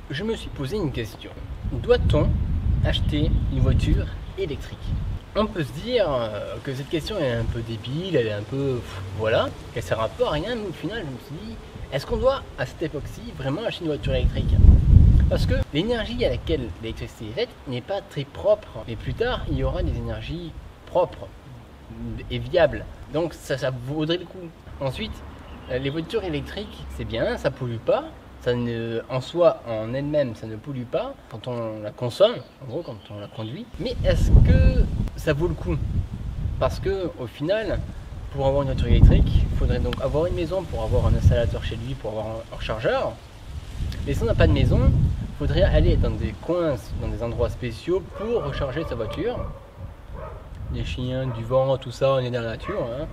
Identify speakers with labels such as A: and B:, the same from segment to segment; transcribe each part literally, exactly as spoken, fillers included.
A: je me suis posé une question. Doit-on acheter une voiture électrique? On peut se dire que cette question est un peu débile, elle est un peu... voilà, qu'elle sert un peu à rien, mais au final, je me suis dit, est-ce qu'on doit, à cette époque-ci, vraiment acheter une voiture électrique? Parce que l'énergie à laquelle l'électricité est faite n'est pas très propre. Mais plus tard, il y aura des énergies propres et viables. Donc ça, ça vaudrait le coup. Ensuite, les voitures électriques, c'est bien, ça pollue pas. Ça ne, en soi, en elle-même, ça ne pollue pas quand on la consomme, en gros, quand on la conduit. Mais est-ce que ça vaut le coup? Parce que au final, pour avoir une voiture électrique, il faudrait donc avoir une maison pour avoir un installateur chez lui, pour avoir un rechargeur. Mais si on n'a pas de maison, il faudrait aller dans des coins, dans des endroits spéciaux pour recharger sa voiture. Des chiens, du vent, tout ça, on est dans la nature. Hein.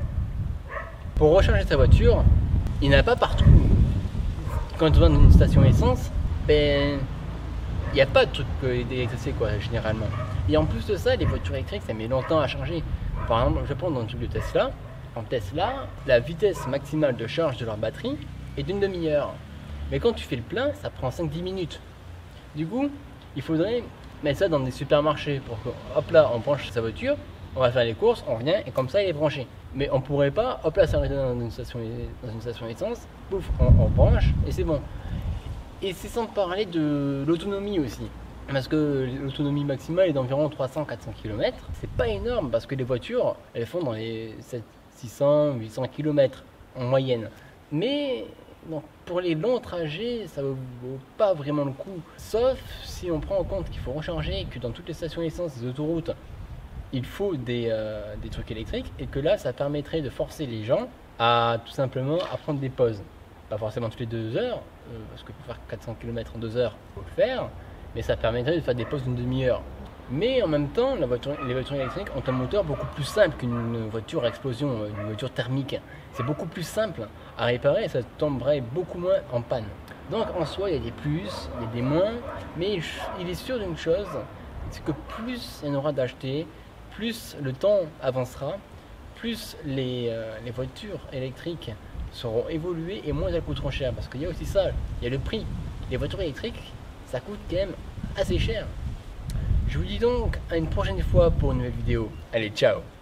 A: Pour recharger sa voiture, il n'y en a pas partout. Quand tu vas dans une station essence, ben, il n'y a pas de truc d'électricité quoi, généralement. Et en plus de ça, les voitures électriques, ça met longtemps à charger. Par exemple, je prends dans le truc de Tesla. En Tesla, la vitesse maximale de charge de leur batterie est d'une demi-heure. Mais quand tu fais le plein, ça prend cinq à dix minutes. Du coup, il faudrait mettre ça dans des supermarchés pour que, hop là, on branche sa voiture, on va faire les courses, on revient et comme ça, il est branché. Mais on pourrait pas, hop là, s'arrêter dans une station, dans une station essence, pouf, on, on branche et c'est bon. Et c'est sans parler de l'autonomie aussi. Parce que l'autonomie maximale est d'environ trois cents à quatre cents kilomètres. C'est pas énorme parce que les voitures, elles font dans les six cents à huit cents kilomètres en moyenne. Mais bon, pour les longs trajets, ça ne vaut pas vraiment le coup. Sauf si on prend en compte qu'il faut recharger, que dans toutes les stations essence des autoroutes, il faut des, euh, des trucs électriques. Et que là, ça permettrait de forcer les gens à tout simplement à prendre des pauses. Pas forcément toutes les deux heures, euh, parce que pour faire quatre cents kilomètres en deux heures, il faut le faire. Mais ça permettrait de faire des pauses d'une demi-heure. Mais en même temps, la voiture, les voitures électriques ont un moteur beaucoup plus simple qu'une voiture à explosion, une voiture thermique. C'est beaucoup plus simple à réparer et ça tomberait beaucoup moins en panne. Donc en soi, il y a des plus, il y a des moins, mais il est sûr d'une chose, c'est que plus il y en aura d'acheter, plus le temps avancera, plus les, euh, les voitures électriques seront évoluées et moins elles coûteront cher. Parce qu'il y a aussi ça, il y a le prix. Les voitures électriques, ça coûte quand même assez cher. Je vous dis donc à une prochaine fois pour une nouvelle vidéo. Allez, ciao!